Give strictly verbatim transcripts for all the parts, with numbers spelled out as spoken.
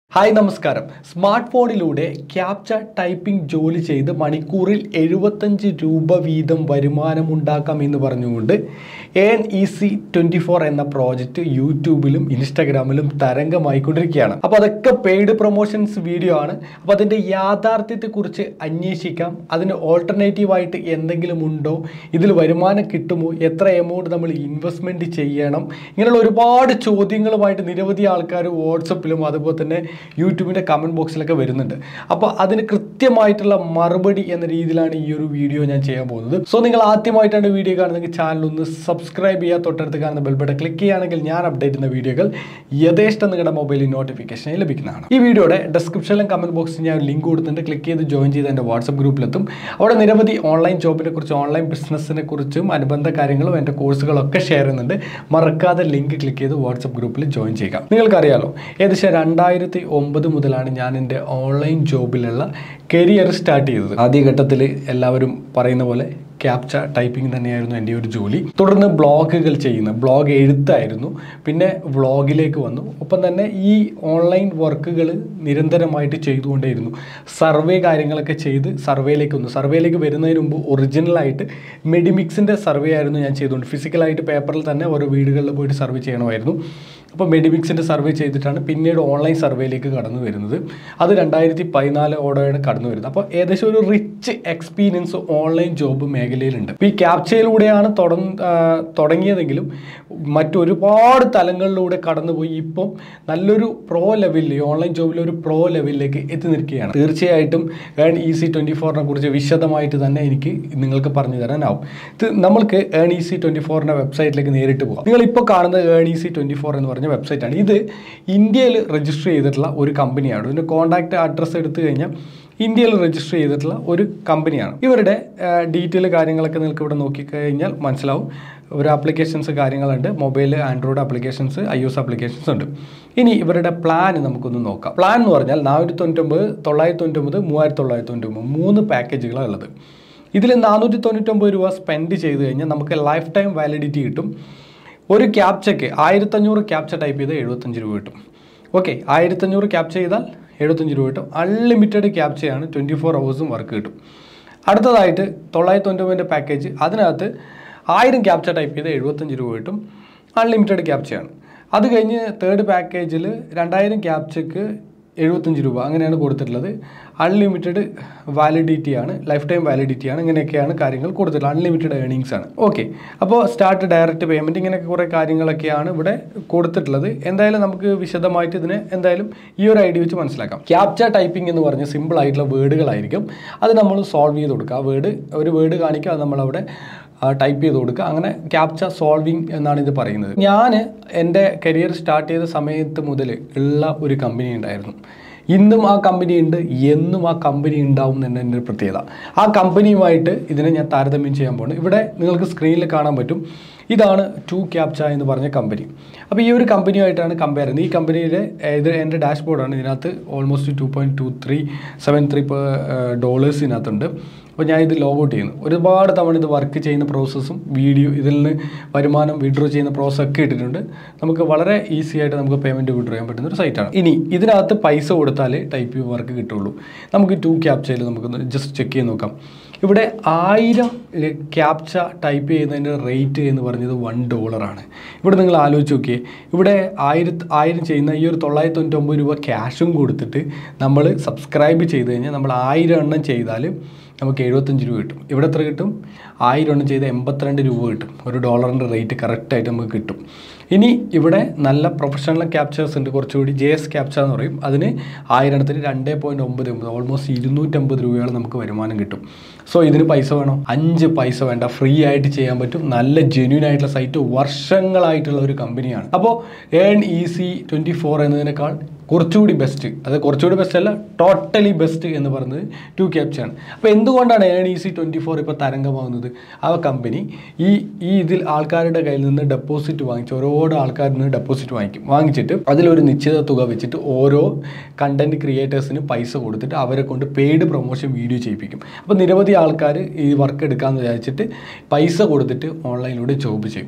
Hi, Namaskaram. Smartphone-ilude captcha typing joli ചെയ്ത് മണിക്കൂറിൽ എഴുപത്തഞ്ച് രൂപ വീതം വരുമാനം ഉണ്ടാക്കാം എന്ന് പറഞ്ഞുകൊണ്ട് earneasy twenty-four എന്ന പ്രോജക്റ്റ് യൂട്യൂബിലും ഇൻസ്റ്റാഗ്രാമിലും തരംഗമായിക്കൊണ്ടിരിക്കുകയാണ്. അപ്പോൾ അതൊക്കെ പെയ്ഡ് പ്രൊമോഷൻസ് വീഡിയോ ആണ്. അപ്പോൾ അതിന്റെ യാഥാർത്ഥ്യത്തെക്കുറിച്ച് അന്വേഷിക്കാം. അതിന് ഓൾട്ടർനേറ്റീവ് ആയിട്ട് എന്തെങ്കിലും ഉണ്ടോ? ഇതിൽ വരുമാനം കിട്ടുമോ? എത്ര എമൗണ്ട് നമ്മൾ ഇൻവെസ്റ്റ്മെന്റ് ചെയ്യണം? ഇങ്ങനെയുള്ള ഒരുപാട് ചോദ്യങ്ങളുമായിട്ട് നിരവധി ആൾക്കാർ വാട്സപ്പിലും അതുപോലെ തന്നെ യൂട്യൂബിൻ്റെ കമൻറ്റ് ബോക്സിലൊക്കെ വരുന്നുണ്ട്. അപ്പോൾ അതിന് കൃത്യമായിട്ടുള്ള മറുപടി എന്ന രീതിയിലാണ് ഈ ഒരു വീഡിയോ ഞാൻ ചെയ്യാൻ പോകുന്നത്. സോ നിങ്ങൾ ആദ്യമായിട്ടാണ് വീഡിയോ കാണുന്നതെങ്കിൽ ചാനൽ ഒന്ന് സബ്സ്ക്രൈബ് ചെയ്യുക, തൊട്ടടുത്ത് കാണുന്ന ബെൽ ബട്ടൺ ക്ലിക്ക് ചെയ്യുകയാണെങ്കിൽ ഞാൻ അപ്ഡേറ്റ് ചെയ്യുന്ന വീഡിയോകൾ യഥേഷ്ടം നിങ്ങളുടെ മൊബൈലിൽ നോട്ടിഫിക്കേഷൻ ലഭിക്കുന്നതാണ്. ഈ വീഡിയോയുടെ ഡിസ്ക്രിപ്ഷനിലും കമൻറ്റ് ബോക്സിൽ ഞാൻ ലിങ്ക് കൊടുത്തിട്ടുണ്ട്. ക്ലിക്ക് ചെയ്ത് ജോയിൻ ചെയ്ത് എൻ്റെ വാട്സപ്പ് ഗ്രൂപ്പിലെത്തും. അവിടെ നിരവധി ഓൺലൈൻ ജോബിനെ കുറിച്ചും ഓൺലൈൻ ബിസിനസ്സിനെ കുറിച്ചും അനുബന്ധ കാര്യങ്ങളും എൻ്റെ കോഴ്സുകളൊക്കെ ഷെയർ ചെയ്യുന്നുണ്ട്. മറക്കാതെ ലിങ്ക് ക്ലിക്ക് ചെയ്ത് വാട്സപ്പ് ഗ്രൂപ്പിൽ ജോയിൻ ചെയ്യുക. നിങ്ങൾക്കറിയാലോ, ഏകദേശം രണ്ടായിരത്തി ഒമ്പത് മുതലാണ് ഞാൻ എൻ്റെ ഓൺലൈൻ ജോബിലുള്ള കരിയർ സ്റ്റാർട്ട് ചെയ്തത്. ആദ്യഘട്ടത്തിൽ എല്ലാവരും പറയുന്ന പോലെ ക്യാപ്ച ടൈപ്പിംഗ് തന്നെയായിരുന്നു എൻ്റെ ഒരു ജോലി. തുടർന്ന് ബ്ലോഗുകൾ ചെയ്യുന്നു, ബ്ലോഗ് എഴുത്തായിരുന്നു. പിന്നെ വ്ളോഗിലേക്ക് വന്നു. ഒപ്പം തന്നെ ഈ ഓൺലൈൻ വർക്കുകൾ നിരന്തരമായിട്ട് ചെയ്തുകൊണ്ടേയിരുന്നു. സർവേ കാര്യങ്ങളൊക്കെ ചെയ്ത് സർവേയിലേക്ക് വന്നു. സർവേയിലേക്ക് വരുന്നതിന് മുമ്പ് ഒറിജിനലായിട്ട് മെഡിമിക്സിൻ്റെ സർവേ ആയിരുന്നു ഞാൻ ചെയ്തുകൊണ്ട്. ഫിസിക്കലായിട്ട് പേപ്പറിൽ തന്നെ ഓരോ വീടുകളിൽ പോയിട്ട് സർവേ ചെയ്യണമായിരുന്നു. അപ്പോൾ മെഡിമിക്സിൻ്റെ സർവേ ചെയ്തിട്ടാണ് പിന്നീട് ഓൺലൈൻ സർവേയിലേക്ക് കടന്നു വരുന്നത്. അത് രണ്ടായിരത്തി പതിനാലോടെയാണ് കടന്നു വരുന്നത്. അപ്പോൾ ഏകദേശം ഒരു റിച്ച് എക്സ്പീരിയൻസ് ഓൺലൈൻ ജോബ് മേഖലയിലുണ്ട്. ഇപ്പോൾ ഈ ക്യാപ്ചയിലൂടെയാണ് തുടങ്ങിയതെങ്കിലും മറ്റൊരുപാട് തലങ്ങളിലൂടെ കടന്നുപോയി ഇപ്പം നല്ലൊരു പ്രോ ലെവലിൽ ഓൺലൈൻ ജോബിൽ ഒരു പ്രോ ലെവലിലേക്ക് എത്തി നിൽക്കുകയാണ്. തീർച്ചയായിട്ടും earneasy twenty-four-നെ കുറിച്ച് വിശദമായിട്ട് തന്നെ എനിക്ക് നിങ്ങൾക്ക് പറഞ്ഞു തരാനാവും. ഇത് നമ്മൾക്ക് earneasy twenty-four-ന്റെ വെബ്സൈറ്റിലേക്ക് നേരിട്ട് പോകാം. നിങ്ങളിപ്പോൾ കാണുന്നത് earneasy twenty-four എന്ന് പറഞ്ഞ വെബ്സൈറ്റാണ്. ഇത് ഇന്ത്യയിൽ രജിസ്റ്റർ ചെയ്തിട്ടുള്ള ഒരു കമ്പനിയാണ്. ഇതിൻ്റെ കോൺടാക്റ്റ് അഡ്രസ്സ് എടുത്തു കഴിഞ്ഞാൽ ഇന്ത്യയിൽ രജിസ്റ്റർ ചെയ്തിട്ടുള്ള ഒരു കമ്പനിയാണ്. ഇവരുടെ ഡീറ്റെയിൽ കാര്യങ്ങളൊക്കെ നിങ്ങൾക്ക് ഇവിടെ നോക്കിക്കഴിഞ്ഞാൽ മനസ്സിലാവും. ഒരു ആപ്ലിക്കേഷൻസ് കാര്യങ്ങളുണ്ട്. Mobile, Android applications, I S applications ഉണ്ട്. ഇനി ഇവരുടെ പ്ലാൻ നമുക്കൊന്ന് നോക്കാം. പ്ലാൻ എന്ന് പറഞ്ഞാൽ നാനൂറ്റി തൊണ്ണൂറ്റൊമ്പത് തൊള്ളായിരത്തി തൊണ്ണൂറ്റൊമ്പത് മൂവായിരത്തി തൊള്ളായിരത്തി തൊണ്ണൂറ്റൊമ്പത് മൂന്ന് പാക്കേജുകളാണ് ഉള്ളത്. ഇതിൽ നാനൂറ്റി തൊണ്ണൂറ്റൊമ്പത് രൂപ സ്പെൻഡ് ചെയ്ത് കഴിഞ്ഞാൽ നമുക്ക് ലൈഫ് ടൈം വാലിഡിറ്റി കിട്ടും. ഒരു ക്യാപ്ചയ്ക്ക് ആയിരത്തഞ്ഞൂറ് ക്യാപ്ച ടൈപ്പ് ചെയ്ത് എഴുപത്തഞ്ച് രൂപ കിട്ടും. ഓക്കെ, ആയിരത്തഞ്ഞൂറ് ക്യാപ്ച ചെയ്താൽ എഴുപത്തഞ്ച് രൂപ കിട്ടും. അൺലിമിറ്റഡ് ക്യാപ്ചയാണ്, ട്വൻറ്റി ഫോർ അവേഴ്സും വർക്ക് കിട്ടും. അടുത്തതായിട്ട് തൊള്ളായിരത്തി തൊണ്ണൂറ്റൊമ്പതിൻ്റെ പാക്കേജ്, അതിനകത്ത് ആയിരം ക്യാപ്ച ടൈപ്പ് ചെയ്ത് എഴുപത്തഞ്ച് രൂപ കിട്ടും. അൺലിമിറ്റഡ് ക്യാപ്ചയാണ്. അത് കഴിഞ്ഞ് തേർഡ് പാക്കേജിൽ രണ്ടായിരം ക്യാപ്ചയ്ക്ക് എഴുപത്തഞ്ച് രൂപ അങ്ങനെയാണ് കൊടുത്തിട്ടുള്ളത്. അൺലിമിറ്റഡ് വാലിഡിറ്റിയാണ്, ലൈഫ് ടൈം വാലിഡിറ്റിയാണ്. ഇങ്ങനെയൊക്കെയാണ് കാര്യങ്ങൾ കൊടുത്തിട്ടുള്ളത്. അൺലിമിറ്റഡ് ഏർണിങ്സ് ആണ്. ഓക്കെ, അപ്പോൾ സ്റ്റാർട്ട് ഡയറക്റ്റ് പേയ്മെൻറ്റ് ഇങ്ങനെയൊക്കെ കുറേ കാര്യങ്ങളൊക്കെയാണ് ഇവിടെ കൊടുത്തിട്ടുള്ളത്. എന്തായാലും നമുക്ക് വിശദമായിട്ട് ഇതിനെ എന്തായാലും ഈ ഒരു ഐഡിയ വെച്ച് മനസ്സിലാക്കാം. ക്യാപ്ച ടൈപ്പിംഗ് എന്ന് പറഞ്ഞ സിമ്പിൾ ആയിട്ടുള്ള വേർഡുകളായിരിക്കും. അത് നമ്മൾ സോൾവ് ചെയ്ത് കൊടുക്കുക. ആ വേർഡ് ഒരു വേർഡ് കാണിക്കുക, അത് നമ്മളവിടെ ടൈപ്പ് ചെയ്ത് കൊടുക്കുക. അങ്ങനെ ക്യാപ്ച സോൾവിങ് എന്നാണ് ഇത് പറയുന്നത്. ഞാൻ എൻ്റെ കരിയർ സ്റ്റാർട്ട് ചെയ്ത സമയത്ത് മുതൽ ഉള്ള ഒരു കമ്പനി ഉണ്ടായിരുന്നു. ഇന്നും ആ കമ്പനി ഉണ്ട്, എന്നും ആ കമ്പനി ഉണ്ടാവും എന്ന് എൻ്റെ ഒരു പ്രത്യേകത. ആ കമ്പനിയുമായിട്ട് ഇതിനെ ഞാൻ താരതമ്യം ചെയ്യാൻ പോകുന്നു. ഇവിടെ നിങ്ങൾക്ക് സ്ക്രീനിൽ കാണാൻ പറ്റും. ഇതാണ് ടു ക്യാപ്ച എന്ന് പറഞ്ഞ കമ്പനി. അപ്പോൾ ഈ ഒരു കമ്പനിയുമായിട്ടാണ് കമ്പയർ ചെയ്യുന്നത്. ഈ കമ്പനിയുടെ ഇത് എൻ്റെ ഡാഷ്ബോർഡാണ്. ഇതിനകത്ത് almost two point two three seven three dollars ഇതിനകത്തുണ്ട്. അപ്പോൾ ഞാൻ ഇത് ലോഗ് ഔട്ട് ചെയ്യുന്നു. ഒരുപാട് തവണ ഇത് വർക്ക് ചെയ്യുന്ന പ്രോസസ്സും വീഡിയോ, ഇതിൽ നിന്ന് വരുമാനം വിഡ്രോ ചെയ്യുന്ന പ്രോസസ് ഒക്കെ ഇട്ടിട്ടുണ്ട്. നമുക്ക് വളരെ ഈസി ആയിട്ട് നമുക്ക് പേയ്മെൻറ്റ് വിഡ്രോ ചെയ്യാൻ പറ്റുന്ന ഒരു സൈറ്റാണ്. ഇനി ഇതിനകത്ത് പൈസ കൊടുത്താലേ ടൈപ്പ് വർക്ക് കിട്ടുള്ളൂ. നമുക്ക് ടു ക്യാപ്ചയിൽ നമുക്കൊന്ന് ജസ്റ്റ് ചെക്ക് ചെയ്ത് നോക്കാം. ഇവിടെ ആയിരം ക്യാപ്ച ടൈപ്പ് ചെയ്യുന്നതിൻ്റെ റേറ്റ് എന്ന് പറഞ്ഞത് വൺ ഡോളറാണ്. ഇവിടെ നിങ്ങൾ ആലോചിച്ച് നോക്കിയേ, ഇവിടെ ആയിരത്തി ആയിരം ചെയ്യുന്ന ഈ ഒരു തൊള്ളായിരത്തി തൊണ്ണൂറ്റൊമ്പത് രൂപ ക്യാഷും കൊടുത്തിട്ട് നമ്മൾ സബ്സ്ക്രൈബ് ചെയ്ത് കഴിഞ്ഞാൽ നമ്മൾ ആയിരം എണ്ണം ചെയ്താൽ നമുക്ക് എഴുപത്തഞ്ച് രൂപ കിട്ടും. ഇവിടെ എത്ര കിട്ടും? ആയിരം എണ്ണം ചെയ്ത് എൺപത്തിരണ്ട് രൂപ കിട്ടും. ഒരു ഡോളറിൻ്റെ റേറ്റ് കറക്റ്റായിട്ട് നമുക്ക് കിട്ടും. ഇനി ഇവിടെ നല്ല പ്രൊഫഷണൽ ക്യാപ്ചേഴ്സ് ഉണ്ട്. കുറച്ചുകൂടി ജെ എസ് ക്യാപ്ച എന്ന് പറയും. അതിന് ആയിരത്തിന് രണ്ട് പോയിൻറ്റ് ഒമ്പത് ഒമ്പത് ഓൾമോസ്റ്റ് ഇരുന്നൂറ്റമ്പത് രൂപയോളം നമുക്ക് വരുമാനം കിട്ടും. സോ ഇതിന് പൈസ വേണോ? അഞ്ച് പൈസ വേണ്ട, ഫ്രീ ആയിട്ട് ചെയ്യാൻ പറ്റും. നല്ല ജെന്യൂൻ ആയിട്ടുള്ള സൈറ്റ്, വർഷങ്ങളായിട്ടുള്ള ഒരു കമ്പനിയാണ്. അപ്പോൾ earneasy twenty-four എന്നതിനേക്കാൾ കുറച്ചുകൂടി ബെസ്റ്റ്, അത് കുറച്ചുകൂടി ബെസ്റ്റ് അല്ല, ടോട്ടലി ബെസ്റ്റ് എന്ന് പറയുന്നത് ടു ക്യാപ്ചയാണ്. അപ്പോൾ എന്തുകൊണ്ടാണ് earneasy twenty-four ഇപ്പോൾ തരംഗമാകുന്നത്? ആ കമ്പനി ഈ ഈ ഇതിൽ ആൾക്കാരുടെ കയ്യിൽ നിന്ന് ഡെപ്പോസിറ്റ് വാങ്ങിച്ച് ഓരോ ആൾക്കാരിൽ നിന്ന് ഡെപ്പോസിറ്റ് വാങ്ങിക്കും. വാങ്ങിച്ചിട്ട് അതിലൊരു നിശ്ചിത തുക വെച്ചിട്ട് ഓരോ കണ്ടന്റ് ക്രിയേറ്റേഴ്സിന് പൈസ കൊടുത്തിട്ട് അവരെ കൊണ്ട് പെയ്ഡ് പ്രൊമോഷൻ വീഡിയോ ചെയ്യിപ്പിക്കും. അപ്പോൾ നിരവധി ആൾക്കാർ ഈ വർക്ക് എടുക്കാമെന്ന് വിചാരിച്ചിട്ട് പൈസ കൊടുത്തിട്ട് ഓൺലൈനിലൂടെ ജോബ് ചെയ്യും.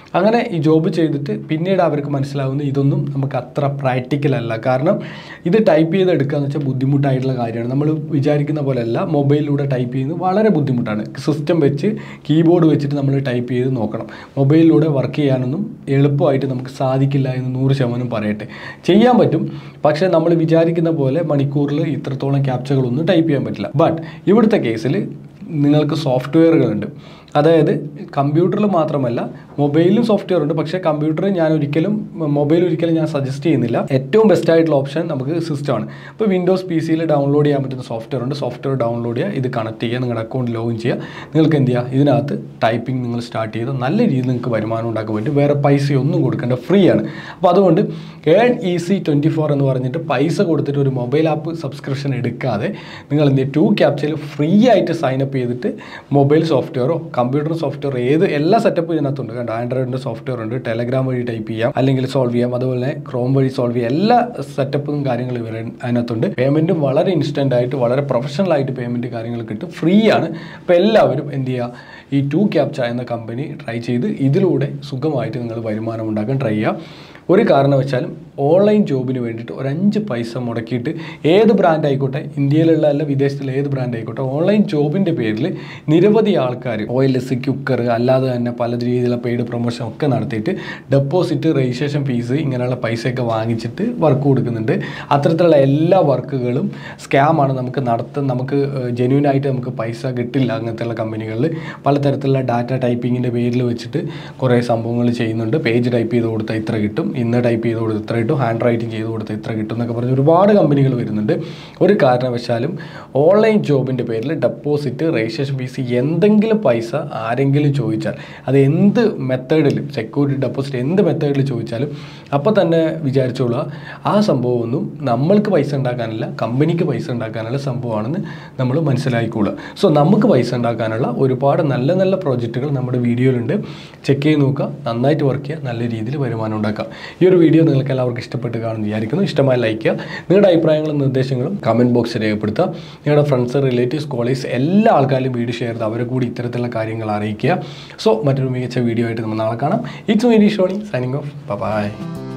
അങ്ങനെ ഈ ജോബ് ചെയ്തിട്ട് പിന്നീട് അവർക്ക് മനസ്സിലാവുന്നത് ഇതൊന്നും നമുക്ക് അത്ര പ്രാക്ടിക്കൽ അല്ല. കാരണം ഇത് ടൈപ്പ് ചെയ്തെടുക്കുക എന്ന് വെച്ചാൽ ബുദ്ധിമുട്ടായിട്ടുള്ള കാര്യമാണ്. നമ്മൾ വിചാരിക്കുന്ന പോലെയല്ല, മൊബൈലിലൂടെ ടൈപ്പ് ചെയ്യുന്നത് വളരെ ബുദ്ധിമുട്ടാണ്. സിസ്റ്റം വെച്ച് കീബോർഡ് വെച്ചിട്ട് നമ്മൾ ടൈപ്പ് ചെയ്ത് നോക്കണം. മൊബൈലിലൂടെ വർക്ക് ചെയ്യാനൊന്നും എളുപ്പമായിട്ട് നമുക്ക് സാധിക്കില്ല എന്ന് നൂറ് ശതമാനം പറയട്ടെ. ചെയ്യാൻ പറ്റും, പക്ഷേ നമ്മൾ വിചാരിക്കുന്ന പോലെ മണിക്കൂറിൽ ഇത്രത്തോളം ക്യാപ്ചകളൊന്നും ടൈപ്പ് ചെയ്യാൻ പറ്റില്ല. ബട്ട് ഇവിടുത്തെ കേസിൽ നിങ്ങൾക്ക് സോഫ്റ്റ്വെയറുകളുണ്ട്. അതായത് കമ്പ്യൂട്ടറിൽ മാത്രമല്ല മൊബൈലിലും സോഫ്റ്റ്വെയർ ഉണ്ട്. പക്ഷേ കമ്പ്യൂട്ടർ ഞാൻ ഒരിക്കലും മൊബൈൽ ഒരിക്കലും ഞാൻ സജസ്റ്റ് ചെയ്യുന്നില്ല. ഏറ്റവും ബെസ്റ്റ് ആയിട്ടുള്ള ഓപ്ഷൻ നമുക്ക് സിസ്റ്റമാണ്. ഇപ്പോൾ വിൻഡോസ് പി സിയിൽ ഡൗൺലോഡ് ചെയ്യാൻ പറ്റുന്ന സോഫ്റ്റ്വെയർ ഉണ്ട്. സോഫ്റ്റ്വെയർ ഡൗൺലോഡ് ചെയ്യുക, ഇത് കണക്ട് ചെയ്യുക, നിങ്ങളുടെ അക്കൗണ്ട് ലോഗിൻ ചെയ്യുക. നിങ്ങൾക്ക് എന്ത് ചെയ്യുക, ഇതിനകത്ത് ടൈപ്പിംഗ് നിങ്ങൾ സ്റ്റാർട്ട് ചെയ്ത് നല്ല രീതിയിൽ നിങ്ങൾക്ക് വരുമാനം ഉണ്ടാക്കാൻ പറ്റും. വേറെ പൈസയൊന്നും കൊടുക്കേണ്ട, ഫ്രീ ആണ്. അപ്പോൾ അതുകൊണ്ട് ഏൺ ഈസി ട്വൻറ്റി ഫോർ എന്ന് പറഞ്ഞിട്ട് പൈസ കൊടുത്തിട്ട് ഒരു മൊബൈൽ ആപ്പ് സബ്സ്ക്രിപ്ഷൻ എടുക്കാതെ നിങ്ങൾ എന്ത് ചെയ്യുക, ടു ക്യാപ്ചയിൽ ഫ്രീ ആയിട്ട് സൈൻ അപ്പ് ചെയ്തിട്ട് മൊബൈൽ സോഫ്റ്റ്വെയറോ കമ്പ്യൂട്ടർ സോഫ്റ്റ്വെയർ ഏത് എല്ലാ സെറ്റപ്പും ഇതിനകത്തുണ്ട്. കണ്ടോ, ആൻഡ്രോയിഡിൻ്റെ സോഫ്റ്റ്വെയർ ഉണ്ട്, ടെലഗ്രാം വഴി ടൈപ്പ് ചെയ്യാം, അല്ലെങ്കിൽ സോൾവ് ചെയ്യാം, അതുപോലെ ക്രോം വഴി സോൾവ് ചെയ്യാം. എല്ലാ സെറ്റപ്പും കാര്യങ്ങളും ഇവർ അതിനകത്തുണ്ട്. പേയ്മെൻറ്റും വളരെ ഇൻസ്റ്റൻ്റ് ആയിട്ട് വളരെ പ്രൊഫഷണൽ ആയിട്ട് പേയ്മെൻറ്റ് കാര്യങ്ങൾ കിട്ടും, ഫ്രീ ആണ്. അപ്പോൾ എല്ലാവരും എന്ത് ചെയ്യുക, ഈ ടു ക്യാപ്ച എന്ന കമ്പനി ട്രൈ ചെയ്ത് ഇതിലൂടെ സുഖമായിട്ട് നിങ്ങൾ വരുമാനം ഉണ്ടാക്കാൻ ട്രൈ ചെയ്യുക. ഒരു കാരണവശാലും ഓൺലൈൻ ജോബിന് വേണ്ടിയിട്ട് ഒരു അഞ്ച് പൈസ മുടക്കിയിട്ട് ഏത് ബ്രാൻഡ് ആയിക്കോട്ടെ, ഇന്ത്യയിലുള്ള അല്ല വിദേശത്തുള്ള ഏത് ബ്രാൻഡ് ആയിക്കോട്ടെ, ഓൺലൈൻ ജോബിൻ്റെ പേരിൽ നിരവധി ആൾക്കാർ ഒ എൽ എസ് കുക്കർ അല്ലാതെ തന്നെ പല രീതിയിലുള്ള പെയ്ഡ് പ്രൊമോഷൻ ഒക്കെ നടത്തിയിട്ട് ഡെപ്പോസിറ്റ്, രജിസ്ട്രേഷൻ ഫീസ് ഇങ്ങനെയുള്ള പൈസയൊക്കെ വാങ്ങിച്ചിട്ട് വർക്ക് കൊടുക്കുന്നുണ്ട്. അത്തരത്തിലുള്ള എല്ലാ വർക്കുകളും സ്കാമാണ്. നമുക്ക് നടത്താൻ നമുക്ക് ജെന്യൂനായിട്ട് നമുക്ക് പൈസ കിട്ടില്ല. അങ്ങനത്തെയുള്ള കമ്പനികളിൽ പലതരത്തിലുള്ള ഡാറ്റ ടൈപ്പിങ്ങിൻ്റെ പേരിൽ വെച്ചിട്ട് കുറേ സംഭവങ്ങൾ ചെയ്യുന്നുണ്ട്. പേജ് ടൈപ്പ് ചെയ്ത് കൊടുത്താൽ ഇത്ര കിട്ടും, ഇന്ന് ടൈപ്പ് ചെയ്ത് കൊടുത്ത് ഇത്ര കിട്ടും, ഹാൻഡ് റൈറ്റിംഗ് ചെയ്ത് കൊടുത്ത് ഇത്ര കിട്ടും എന്നൊക്കെ പറഞ്ഞ് ഒരുപാട് കമ്പനികൾ വരുന്നുണ്ട്. ഒരു കാരണവശാലും ഓൺലൈൻ ജോബിൻ്റെ പേരിൽ ഡെപ്പോസിറ്റ്, രജിസ്ട്രേഷൻ ഫീസ് എന്തെങ്കിലും പൈസ ആരെങ്കിലും ചോദിച്ചാൽ, അത് എന്ത് മെത്തേഡിലും, സെക്യൂരിറ്റി ഡെപ്പോസിറ്റ് എന്ത് മെത്തേഡിൽ ചോദിച്ചാലും അപ്പോൾ തന്നെ വിചാരിച്ചോളുക ആ സംഭവമൊന്നും നമ്മൾക്ക് പൈസ ഉണ്ടാക്കാനല്ല, കമ്പനിക്ക് പൈസ ഉണ്ടാക്കാനുള്ള സംഭവമാണെന്ന് നമ്മൾ മനസ്സിലാക്കിക്കൊള്ളുക. സോ നമുക്ക് പൈസ ഉണ്ടാക്കാനുള്ള ഒരുപാട് നല്ല നല്ല പ്രോജക്റ്റുകൾ നമ്മുടെ വീഡിയോയിലുണ്ട്. ചെക്ക് ചെയ്ത് നോക്കുക, നന്നായിട്ട് വർക്ക് ചെയ്യുക, നല്ല രീതിയിൽ വരുമാനം ഉണ്ടാക്കുക. ഈ ഒരു വീഡിയോ നിങ്ങൾക്ക് എല്ലാവർക്കും ഇഷ്ടപ്പെട്ട് കാണുമെന്ന് വിചാരിക്കുന്നു. ഇഷ്ടമായി ലൈക്ക് ചെയ്യുക. നിങ്ങളുടെ അഭിപ്രായങ്ങളും നിർദ്ദേശങ്ങളും കമൻറ്റ് ബോക്സിൽ രേഖപ്പെടുത്തുക. നിങ്ങളുടെ ഫ്രണ്ട്സ്, റിലേറ്റീവ്സ്, കോളേജ് എല്ലാ ആൾക്കാരും വീഡിയോ ഷെയർ ചെയ്ത് അവരെ കൂടി ഇത്തരത്തിലുള്ള കാര്യങ്ങൾ അറിയിക്കുക. സോ മറ്റൊരു മികച്ച വീഡിയോ ആയിട്ട് നമ്മൾ നാളെ കാണാം. It's me Shoni signing off. By.